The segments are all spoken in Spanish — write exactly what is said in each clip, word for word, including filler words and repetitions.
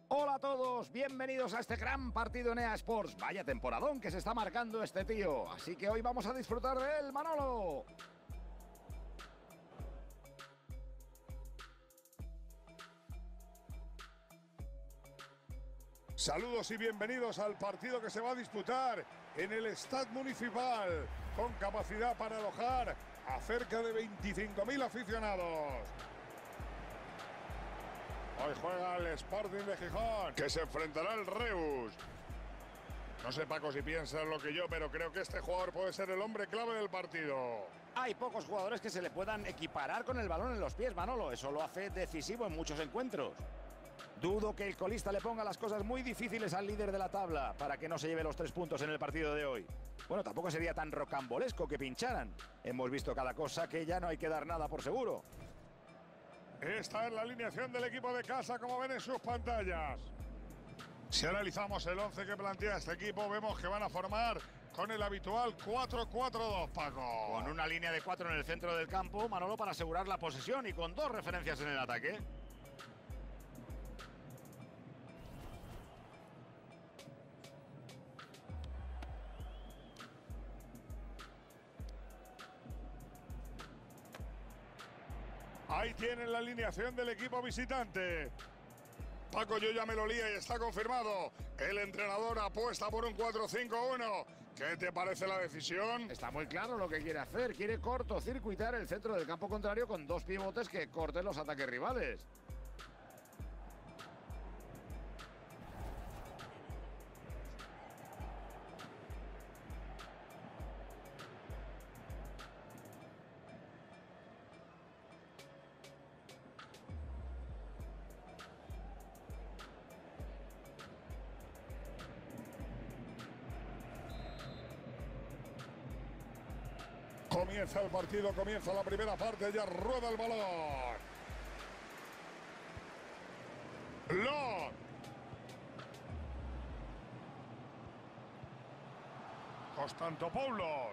Hola a todos, bienvenidos a este gran partido en E A Sports. Vaya temporadón que se está marcando este tío, así que hoy vamos a disfrutar de él, Manolo. Saludos y bienvenidos al partido que se va a disputar en el Stade Municipal, con capacidad para alojar a cerca de veinticinco mil aficionados. Hoy juega el Sporting de Gijón, que se enfrentará al Reus. No sé, Paco, si piensas lo que yo, pero creo que este jugador puede ser el hombre clave del partido. Hay pocos jugadores que se le puedan equiparar con el balón en los pies, Manolo. Eso lo hace decisivo en muchos encuentros. Dudo que el colista le ponga las cosas muy difíciles al líder de la tabla para que no se lleve los tres puntos en el partido de hoy. Bueno, tampoco sería tan rocambolesco que pincharan. Hemos visto cada cosa que ya no hay que dar nada por seguro. Esta es la alineación del equipo de casa, como ven en sus pantallas. Si analizamos el once que plantea este equipo, vemos que van a formar con el habitual cuatro cuatro dos, Paco. Con una línea de cuatro en el centro del campo, Manolo, para asegurar la posesión y con dos referencias en el ataque. Ahí tienen la alineación del equipo visitante. Paco, yo ya me lo lía y está confirmado. El entrenador apuesta por un cuatro cinco uno. ¿Qué te parece la decisión? Está muy claro lo que quiere hacer. Quiere cortocircuitar el centro del campo contrario con dos pivotes que corten los ataques rivales. Comienza el partido, comienza la primera parte, ya rueda el balón. Lot. Constantopoulos.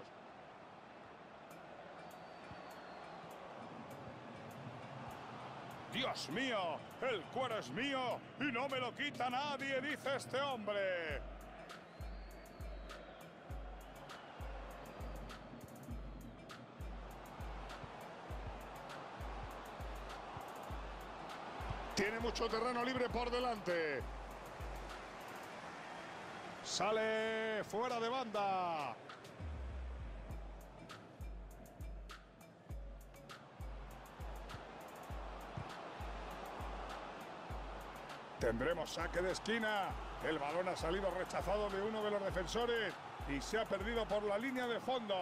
Dios mío, el cuero es mío y no me lo quita nadie, dice este hombre. Tiene mucho terreno libre por delante. Sale fuera de banda. Tendremos saque de esquina. El balón ha salido rechazado de uno de los defensores y se ha perdido por la línea de fondo.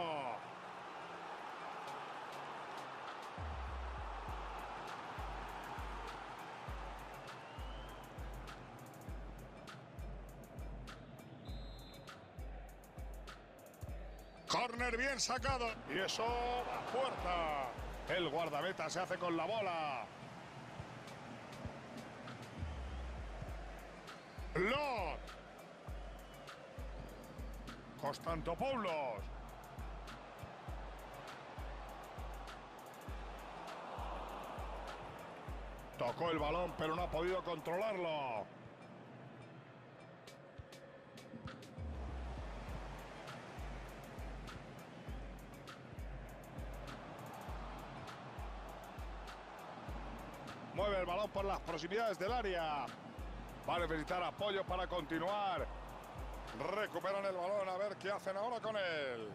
Córner bien sacado. Y eso a puerta. El guardameta se hace con la bola. Lot. Constantopoulos. Tocó el balón, pero no ha podido controlarlo. Mueve el balón por las proximidades del área. Va a necesitar apoyo para continuar. Recuperan el balón, a ver qué hacen ahora con él.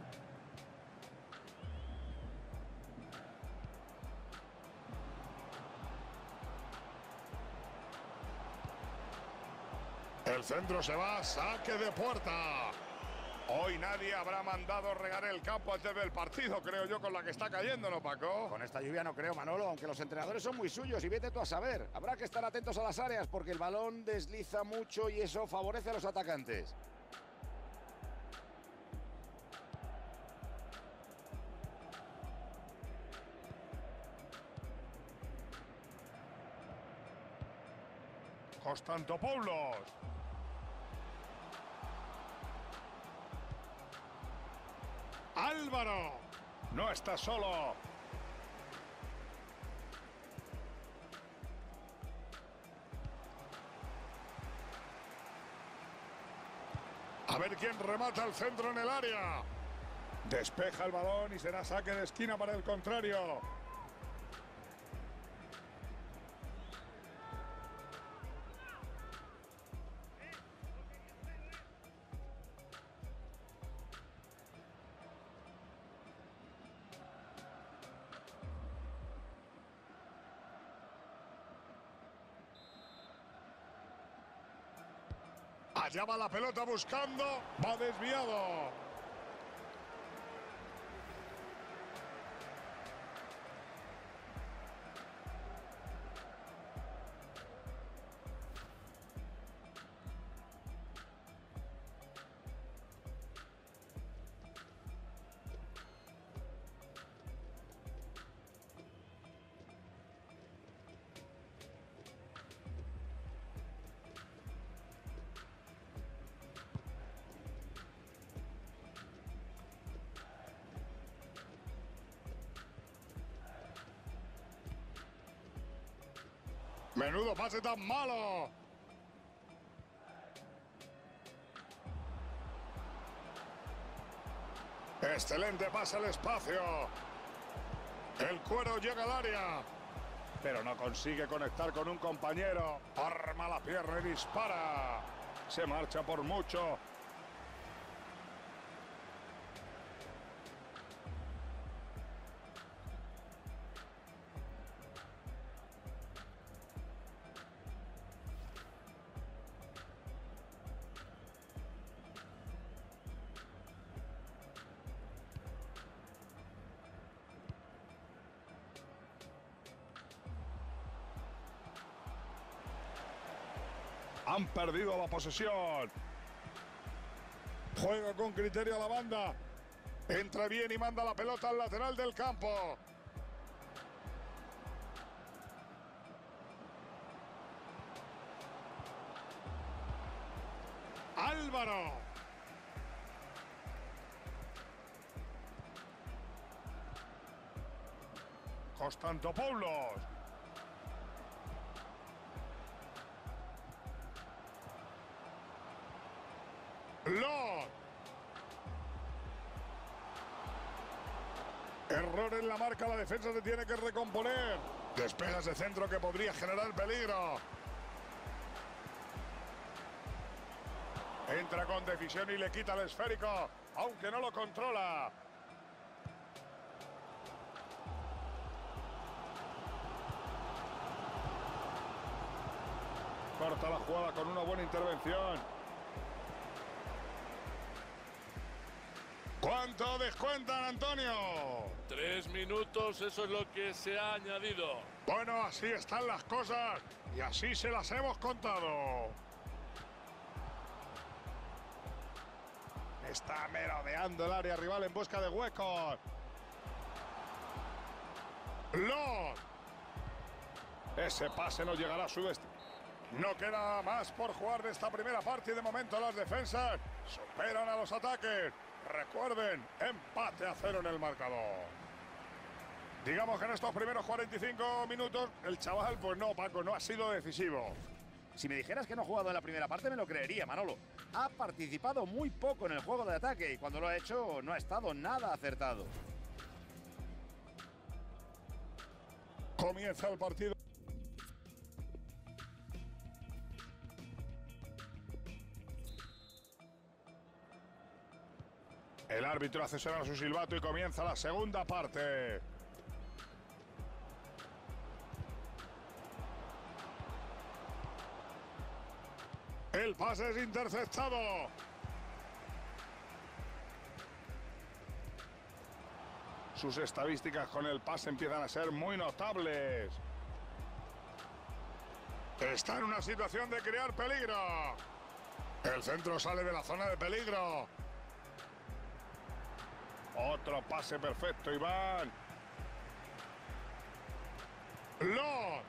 El centro se va, saque de puerta. Hoy nadie habrá mandado regar el campo antes del partido, creo yo, con la que está cayendo, ¿no, Paco? Con esta lluvia no creo, Manolo, aunque los entrenadores son muy suyos y vete tú a saber. Habrá que estar atentos a las áreas porque el balón desliza mucho y eso favorece a los atacantes. Constantopoulos. Álvaro. No está solo. ver quién remata el centro en el área. Despeja el balón y será saque de esquina para el contrario. Allá va la pelota buscando, va desviado. Menudo pase tan malo. Excelente pase al espacio. El cuero llega al área, pero no consigue conectar con un compañero. Arma la pierna y dispara. Se marcha por mucho. Han perdido la posesión. Juega con criterio a la banda. Entra bien y manda la pelota al lateral del campo. Álvaro. Constantopoulos. Lot. Error en la marca, la defensa se tiene que recomponer. Despeja ese centro que podría generar peligro. Entra con decisión y le quita el esférico, aunque no lo controla. Corta la jugada con una buena intervención. ¿Cuánto descuentan, Antonio? Tres minutos, eso es lo que se ha añadido. Bueno, así están las cosas y así se las hemos contado. Está merodeando el área rival en busca de huecos. Lot. Ese pase no llegará a su destino. No queda más por jugar de esta primera parte y de momento las defensas superan a los ataques. Recuerden, empate a cero en el marcador. Digamos que en estos primeros cuarenta y cinco minutos el chaval, pues no, Paco, no ha sido decisivo. Si me dijeras que no ha jugado en la primera parte me lo creería, Manolo. Ha participado muy poco en el juego de ataque y cuando lo ha hecho no ha estado nada acertado. Comienza el partido. El árbitro hace sonar su silbato y comienza la segunda parte. El pase es interceptado. Sus estadísticas con el pase empiezan a ser muy notables. Está en una situación de crear peligro. El centro sale de la zona de peligro. Otro pase perfecto, Iván. Lot.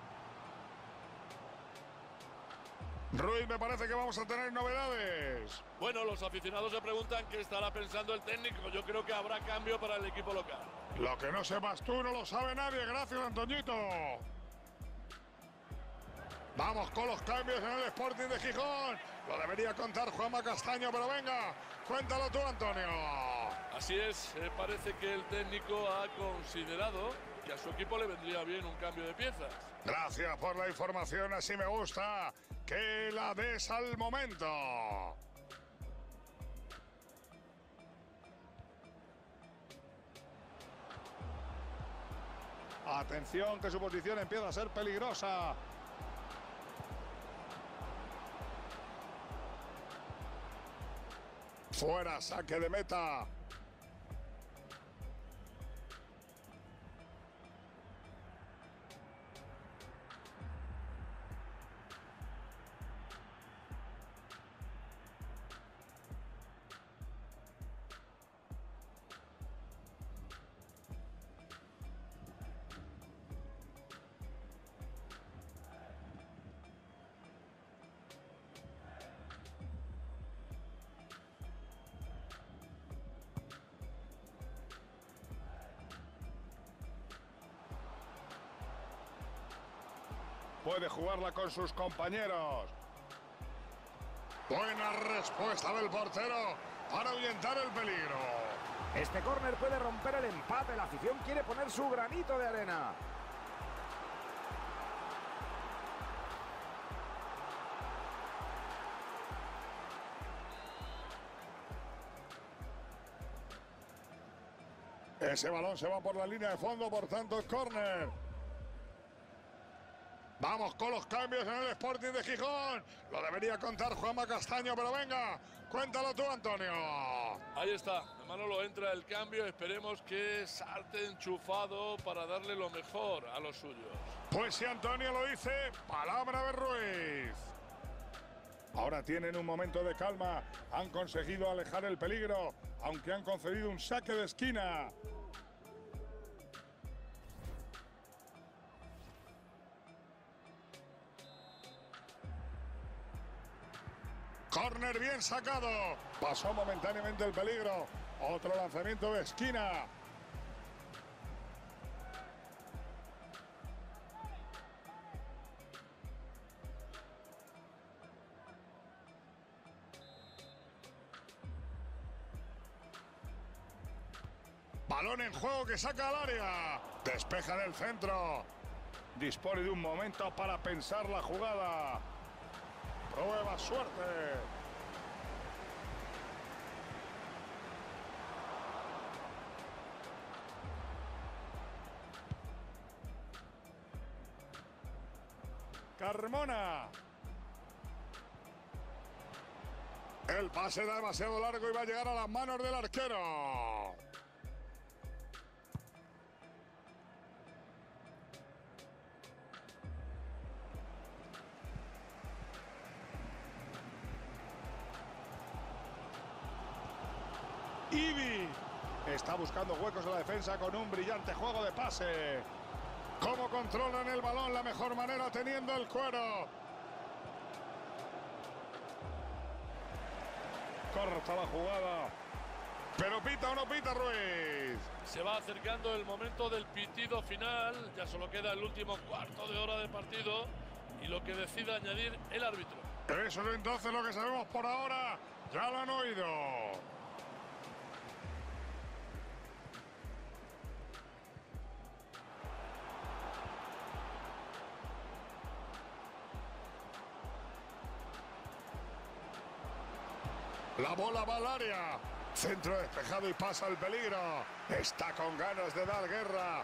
Ruiz, me parece que vamos a tener novedades. Bueno, los aficionados se preguntan qué estará pensando el técnico. Yo creo que habrá cambio para el equipo local. Lo que no sepas tú no lo sabe nadie. Gracias, Antoñito. Vamos con los cambios en el Sporting de Gijón. Lo debería contar Juanma Castaño, pero venga, cuéntalo tú, Antonio. Así es, eh, parece que el técnico ha considerado que a su equipo le vendría bien un cambio de piezas. Gracias por la información, así me gusta que la des al momento. Atención, que su posición empieza a ser peligrosa. Fuera, saque de meta. Puede jugarla con sus compañeros. Buena respuesta del portero para ahuyentar el peligro. Este córner puede romper el empate. La afición quiere poner su granito de arena. Ese balón se va por la línea de fondo, por tanto, córner. Vamos con los cambios en el Sporting de Gijón. Lo debería contar Juanma Castaño, pero venga, cuéntalo tú, Antonio. Ahí está, Manolo, entra el cambio. Esperemos que salte enchufado para darle lo mejor a los suyos. Pues si Antonio lo dice, palabra de Ruiz. Ahora tienen un momento de calma. Han conseguido alejar el peligro, aunque han concedido un saque de esquina. Córner bien sacado. Pasó momentáneamente el peligro. Otro lanzamiento de esquina. Balón en juego que saca al área. Despeja del centro. Dispone de un momento para pensar la jugada. Prueba suerte. Carmona. El pase era demasiado largo y va a llegar a las manos del arquero. Ibi está buscando huecos en la defensa con un brillante juego de pase. ¿Cómo controlan el balón? La mejor manera teniendo el cuero. Corta la jugada. Pero pita o no pita Ruiz. Se va acercando el momento del pitido final. Ya solo queda el último cuarto de hora de partido y lo que decida añadir el árbitro. Eso es entonces lo que sabemos por ahora. Ya lo han oído. La bola va al área. Centro despejado y pasa el peligro. Está con ganas de dar guerra.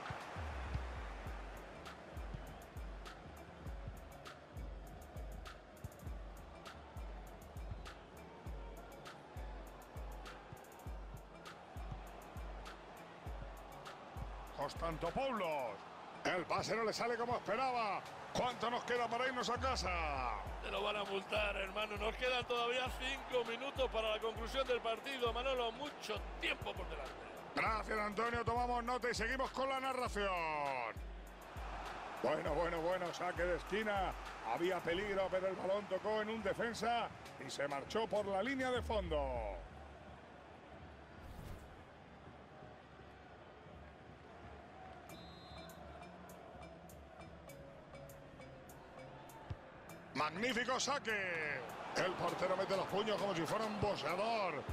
Constantopoulos. El pase no le sale como esperaba. ¿Cuánto nos queda para irnos a casa? Te lo van a multar, hermano. Nos quedan todavía cinco minutos para la conclusión del partido. Manolo, mucho tiempo por delante. Gracias, Antonio. Tomamos nota y seguimos con la narración. Bueno, bueno, bueno. Saque de esquina. Había peligro, pero el balón tocó en un defensa y se marchó por la línea de fondo. Magnífico saque. El portero mete los puños como si fuera un boxeador.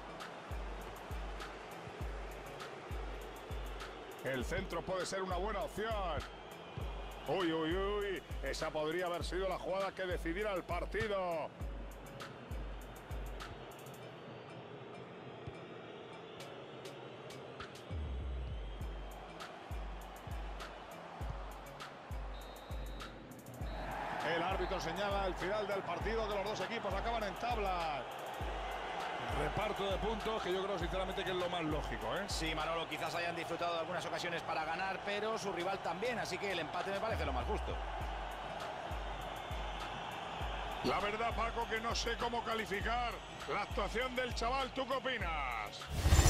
El centro puede ser una buena opción. Uy, uy, uy. Esa podría haber sido la jugada que decidiera el partido. El árbitro señala el final del partido, que los dos equipos acaban en tablas. Reparto de puntos que yo creo sinceramente que es lo más lógico, ¿eh? Sí, Manolo, quizás hayan disfrutado de algunas ocasiones para ganar, pero su rival también, así que el empate me parece lo más justo. La verdad, Paco, que no sé cómo calificar la actuación del chaval. ¿Tú qué opinas?